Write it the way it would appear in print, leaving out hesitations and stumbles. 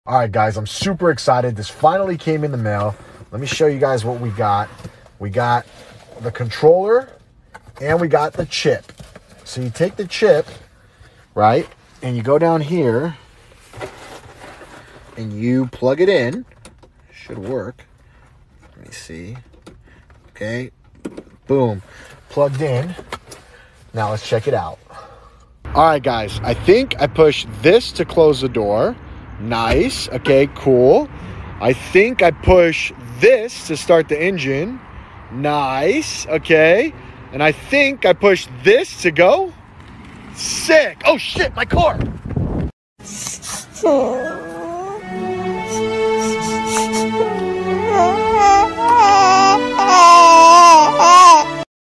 All right, guys, I'm super excited. This finally came in the mail. Let me show you guys what we got. We got the controller and we got the chip. So you take the chip, right, and you go down here and you plug it in. Should work. Let me see. Okay, boom, plugged in. Now let's check it out. All right, guys, I think I pushed this to close the door. Nice. Okay, cool. I think I push this to start the engine. Nice. Okay. And I think I push this to go. Sick. Oh shit, my car.